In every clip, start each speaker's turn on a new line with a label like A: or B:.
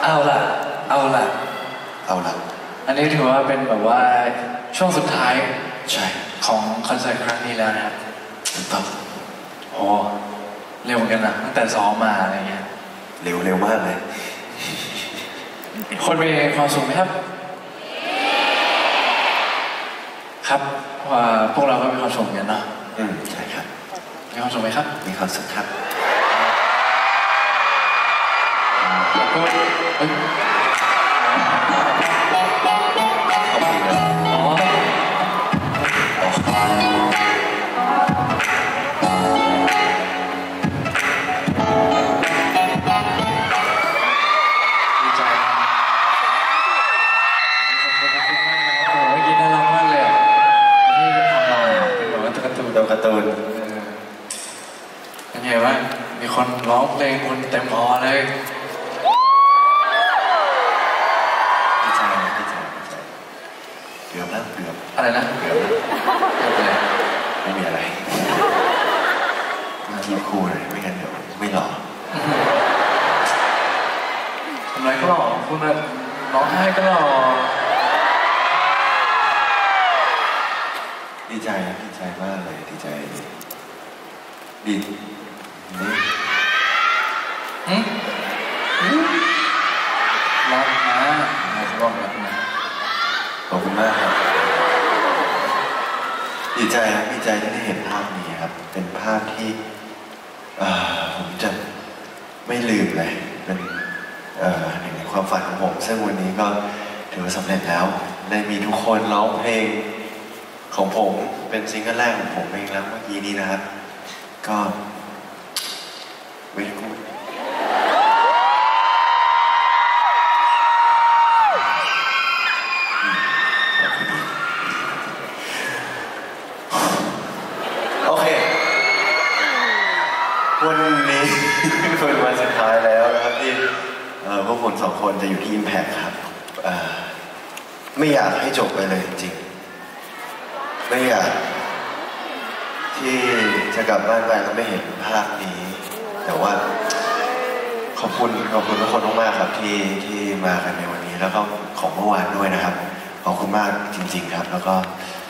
A: เอาล่ะอันนี้ถือว่าเป็นแบบว่าช่วงสุดท้าย
B: ใช่
A: ของคอนเสิร์ตครั้งนี้แล้วนะครับ
B: ถูกต้อง
A: โอ้เร็วเหมือนกันนะตั้งแต่ซ้อมมาอะไรเงี้ย
B: เร็วมากเลย
A: คนมีความสุขไหมครับครับว่าพวกเราก็มีความสุขกันเนาะ
B: ใช่ครับ
A: มีความสุขไหมครับ
B: มีความสุขครับการ์ตูน
A: เป็นไงบ้างมีคนร้องเพลงคนเต็มฮอเลย
B: ดีใจเกือบ
A: อะไรนะ
B: เกือบเลยไม่มีอะไรทีมคู่เลยไม่งั้นเดี๋ยวไม่หล่อ
A: ทำไรก็หล่อคุณร้องไห้ก็หล่อ
B: ดีใจมากเลยดีใจดี
A: รักนะบอกรักนะ
B: ขอบคุณมากครับดีใจที่ได้เห็นภาพนี้ครับเป็นภาพที่ผมจะไม่ลืมเลยเป็นหนึ่งในความฝันของผมซึ่งวันนี้ก็ถือว่าสำเร็จแล้วได้มีทุกคนร้องเพลงของผมเป็นซิงเกิลแรกของผมเองแล้วเมื่อกี้นี้นะครับก็ไม่พูดโอเควันนี้เป็นวันสุดท้ายแล้วนะครับที่พวกผมสองคนจะอยู่ที่ Impact ครับไม่อยากให้จบไปเลยจริงไม่อยากที่จะกลับบ้านไปแล้วไม่เห็นภาพนี้แต่ว่าขอบคุณทุกคนมากๆครับที่มากันในวันนี้แล้วก็ของเมื่อวานด้วยนะครับขอบคุณมากจริงๆครับแล้วก็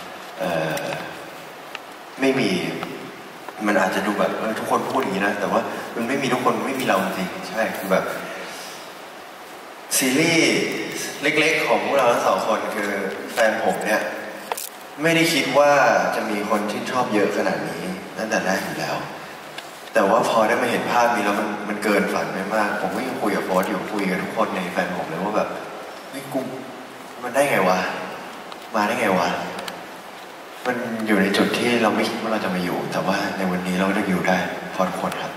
B: ไม่มีมันอาจจะดูแบบทุกคนพูดอย่างนี้นะแต่ว่ามันไม่มีทุกคนไม่มีเราจริงใช่คือแบบซีรีส์เล็กๆของพวกเราทั้งสองคนคือแฟนผมเนี่ยไม่ได้คิดว่าจะมีคนที่ชอบเยอะขนาดนี้ตั้งแต่แรกอยู่แล้วแต่ว่าพอได้มาเห็นภาพนี้แล้วมันเกินฝันไปมากผมก็ยังคุยกับโฟร์อยู่คุยกับทุกคนในแฟนผมเลยว่าแบบเฮ้ยกูมันได้ไงวะมาได้ไงวะมันอยู่ในจุดที่เราไม่คิดว่าเราจะมาอยู่แต่ว่าในวันนี้เราได้อยู่ได้เพราะทุกคนครับ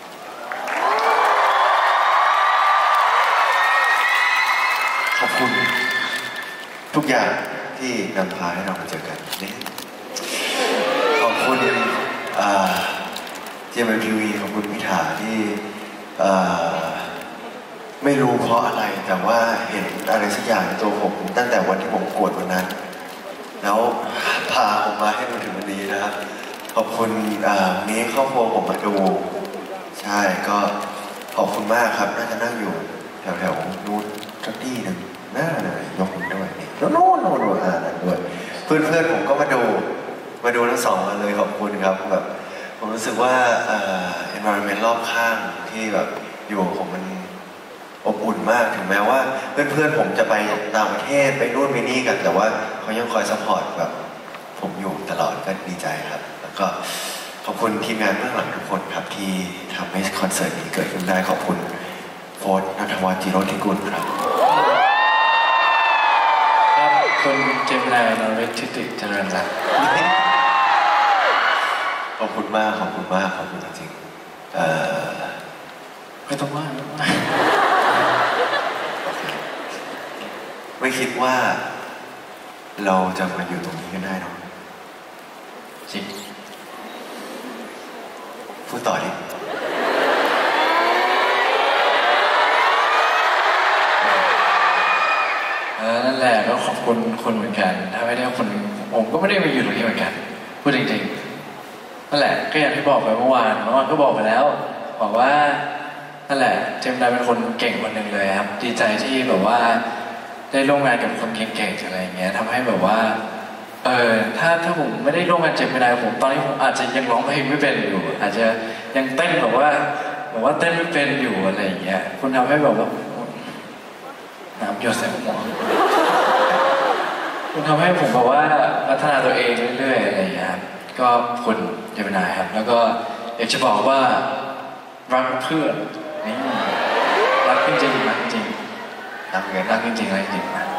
B: ขอบคุณทุกอย่างที่นำพาให้เรามาเจอกันขอบคุณJMTV ขอบคุณพิธาที่ไม่รู้เพราะอะไรแต่ว่าเห็นอะไรสักอย่างในตัวผมตั้งแต่วันที่ผมกวดวันนั้นแล้วพาผมมาให้มาถึงวันนี้นะครับขอบคุณนี้ครอบครัวผมมาดูใช่ก็ขอบคุณมากครับน่าจะนั่งอยู่แถวๆนู้นสักที่หนึ่งน่าเลยยกมือด้วยโน่นด้วยเพื่อนผมก็มาดูทั้งสองมาเลยขอบคุณครับแบบผมรู้สึกว่า environment รอบข้างที่แบบอยู่ผมมันอบอุ่นมากถึงแม้ว่าเพื่อนผมจะไปต่างประเทศไปนู่นไปนี่กันแต่ว่าเขายังคอยซัพพอร์ตแบบผมอยู่ตลอดก็ดีใจครับแล้วก็ขอบคุณทีมงานเบื้องหลังทุกคนครับที่ทำให้คอนเสิร์ตนี้เกิดขึ้นได้ขอบคุณโฟร์ ณัฐวัฒน์ จิโรธิกุลครับ
A: คุณเจมินาย นรเวท ทิติเจริญรัตน์
B: ขอบคุณมากขอบคุณจริง
A: ไม่ต้องว่า
B: ไม่คิดว่าเราจะมาอยู่ตรงนี้กันได้เนาะ
A: จริง
B: พูดต่อดิ
A: นั่นแหละก็ขอบคุณคนเหมือนกันถ้าไม่ได้คนผมก็ไม่ได้มาอยู่ตรงนี้เหมือนกันพูดจริงๆนั่นแหละก็อย่างที่บอกไปเมื่อวานก็บอกไปแล้วบอกว่านั่นแหละเจมินายเป็นคนเก่งคนหนึ่งเลยครับดีใจที่แบบว่าได้ร่วมงานกับคนเก่งๆอะไรอย่างเงี้ยทำให้แบบว่าถ้าผมไม่ได้ร่วมงานเจมินายผมตอนนี้ผมอาจจะยังร้องเพลงไม่เป็นอยู่อาจจะยังเต้นแบบว่าเต้นไม่เป็นอยู่อะไรอย่างเงี้ยคุณทำให้แบบว่าน้ำหยดใส่หัวคุณทำให้ผมแบบว่าพัฒนาตัวเองเรื่อยๆอะไรอย่างเงี้ยครับก็คุณเจมินายครับแล้วก็อยากจะบอกว่ารักเพื่อนนี่รักจริงๆรักจริงรักจริงๆรักจริงนะ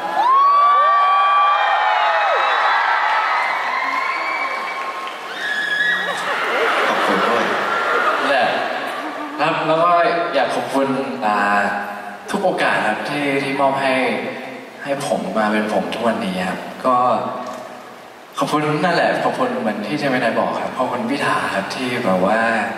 B: ขอบคุณด้วย
A: แหละครับแล้วก็อยากขอบคุณทุกโอกาสครับที่มอบให้ผมมาเป็นผมทุกวันนี้ครับก็ขอบคุณนั่นแหละขอบคุณเหมือนที่เจมินายบอกครับขอบคุณพี่ถาครับที่แบบว่า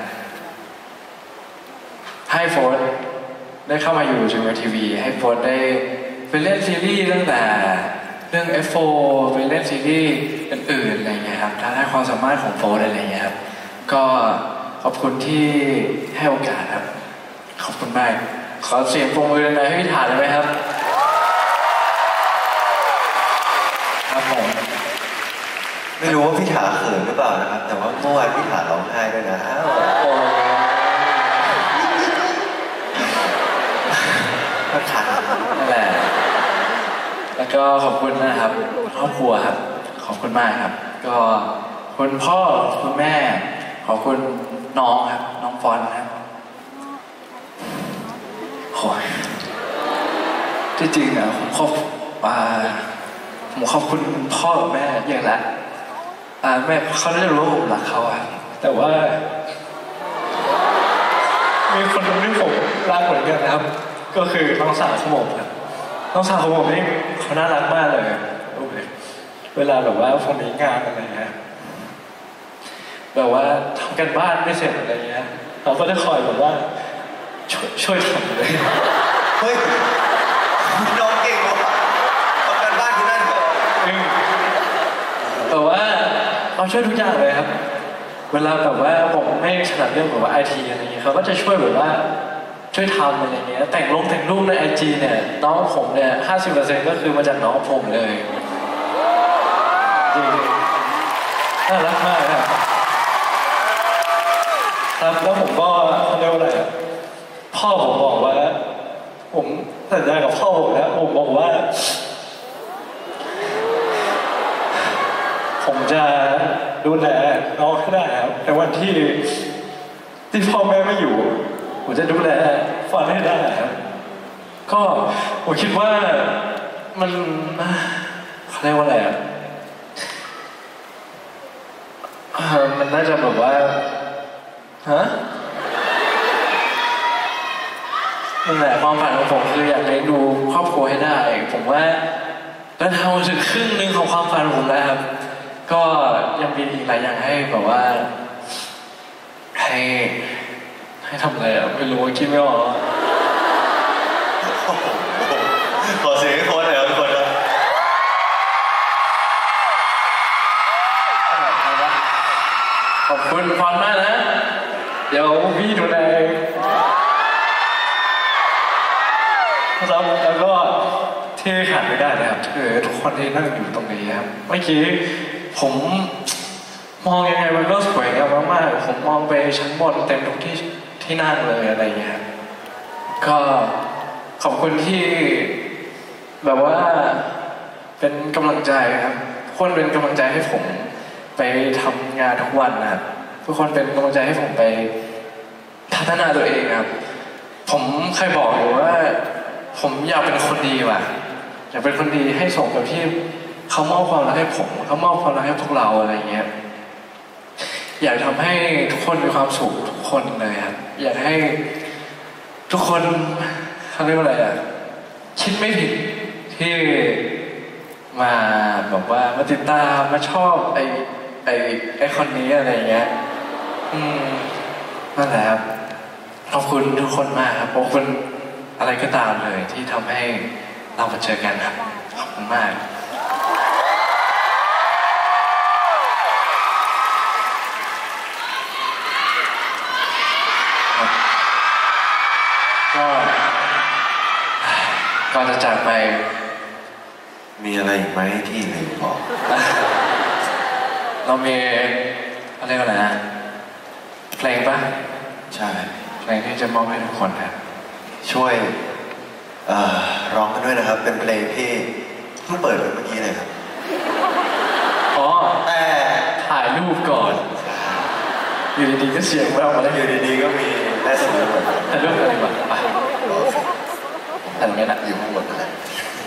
A: ให้โฟร์ได้เข้ามาอยู่จูเนียร์ทีวีให้โฟร์ได้ไปเล่นซีรีส์ตั้งแต่เรื่อง F4 ไปเล่นซีรีส์อื่นๆอะไรเงี้ยครับท้าทายความสามารถของโฟร์อะไรเงี้ยครับก็ขอบคุณที่ให้โอกาสครับขอบคุณมากขอเสียงปรบมือดังๆให้พี่ถาได้ไหมครับครับผม
B: ไม่รู้ว่าพี่ถาเขินหรือเปล่านะครับแต่ว่าเมื่อวานพี่ถาร้องไห้ด้วยนะก็ขาด
A: นั่นแหละแล้วก็ขอบคุณนะครับครอบครัวครับขอบคุณมากครับก็คุณพ่อคุณแม่ขอบคุณน้องครับน้องฟอนครับโอ้ยที่จริงอ่ะผมขอบคุณพ่อกับแม่อย่างละแม่เขาได้รู้ว่าผมรักเขาอ่ะแต่ว่ามีคนหนึ่งที่ผมรักเหมือนกันนะครับก็คือน้องสาวของผมครับน้องสาวของผมนี่เขาน่ารักมากเลยเวลาแบบว่าผมมีงานอะไรเงี้ยแบบว่าทำกันบ้านไม่เสร็จอะไรเงี้ยเขาก็จะคอยแบบว่าช่วยทำเลย
B: เฮ้ยน้องเก่งว่ะทำกันบ้านที่นั่นเหรอ
A: แต่ว่าเขาช่วยทุกอย่างเลยครับเวลาแบบว่าผมไม่ถนัดเรื่องแบบว่าไอทีอะไรเงี้ยเขาก็จะช่วยแบบว่าช่วยทำอะไรเงี้ยแต่งรูปใน IG เนี่ยน้องผมเนี่ย 50% ก็คือมาจากน้องผมเลยจริงน่ารักมากครับแล้วผมก็เขาเรียกว่าอะไรพ่อผมบอกว่าผมสัญญากับพ่อผมแล้วผมบอกว่าผมจะดูแลน้องให้ได้ครับในวันที่พ่อแม่ไม่อยู่ผมจะดูแลฟันให้ได้ครับก็ผมคิดว่ามันเขาเรียกว่าอะไรมันน่าจะแบบว่านั่นแหละความฝันของผมคืออยากให้ดูครอบครัวให้ได้ผมว่าแล้วทำมาถึงครึ่งนึงของความฝันผมแล้วครับก็ยังมีอีกหลายอย่างให้แบบว่าให้ทำอะไรไม่รู้คิดไม่ออก
B: ขอเสียงให้โค้ชหน่อยครับทุกคนครับ
A: ขอบคุณฟอนมากนะเดี๋ยวพี่ดูในแล้วก็ที่ขาดไม่ได้นะครับทุกคนที่นั่งอยู่ตรงนี้ครับเมื่อกี้ผมมองยังไงมันก็สวยงามมากๆผมมองไปชั้นบนเต็มทุกที่นั่งเลยอะไรอย่างเงี้ยก็ขอบคุณที่แบบว่าเป็นกำลังใจครับคนเป็นกำลังใจให้ผมไปทำงานทุกวันนะครับทุกคนเป็นกำลังใจให้ผมไปพัฒนาตัวเองครับผมเคยบอกอยู่ว่าผมอยากเป็นคนดีว่ะอยากเป็นคนดีให้สมกับที่เขามอบความรักให้ผมเขามอบความรักให้พวกเราอะไรเงี้ยอยากทำให้ทุกคนมีความสุขทุกคนเลยครับอยากให้ทุกคนเขาเรียกว่าอะไรคิดไม่ผิดที่มาแบบว่ามาติดตามมาชอบไอ้คนนี้อะไรเงี้ยนั่นแหละครับขอบคุณทุกคนมากครับขอบคุณอะไรก็ตามเลยที่ทำให้เรามาเจอกันครับขอบคุณมากก็ก่อนจะจากไป
B: มีอะไรอีกไหมที่ลืมบอก
A: เรามีอะไรกันนะเพลงปะ
B: ใช่
A: เพลงที่จะมอบให้ทุกคนครับ
B: ช่วยร้องกันด้วยนะครับ เป็นเพลงที่เพิ่งเปิดไปเมื่อกี้เลยครับ
A: อ๋อ
B: แต่
A: ถ่ายรูปก่อน อยู่ดีๆก็เสียงแววมาแล้ว
B: อยู่ดีๆก็มีแม่สมุนเหมือนกัน
A: ถ่ายรูปกันดีกว่าไปแต่ตรงนี้นะ
B: อยู่ข้างบนนั่นแหละ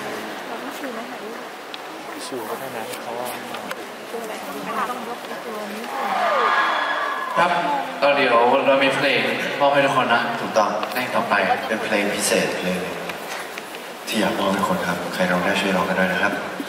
A: ชูก็ได้นะเพราะว่าครับก็เดี๋ยวเรามีเพลงมอบให้ทุกคนนะ
B: ถูกต้อง
A: เพลงต่อไป
B: เป็นเพลงพิเศษเพลงหนึ่งที่อยากมอบให้คนครับ ใครร้องได้ช่วยร้องกันด้วยนะครับ